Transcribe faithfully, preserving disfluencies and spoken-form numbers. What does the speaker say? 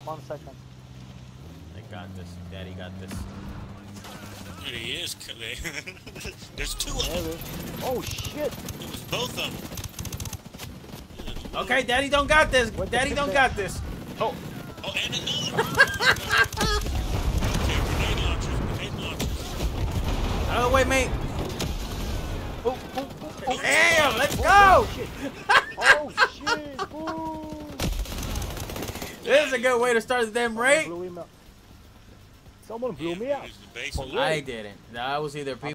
One second. I got this. Daddy got this. There he is. There's two of There them. it is. Oh shit! It was both of them. Okay, Daddy don't got this. What Daddy the don't fuck? got this. Oh, Oh, and another one. Okay, grenade launchers. Grenade launchers. Out of the way, mate. oh, oh, oh, oh. Damn, let's go. Oh shit! Oh shit! Ooh. This is a good way to start the damn raid. Blew him up. Someone blew me Yeah, out. use the base For of real? I didn't. That was either people.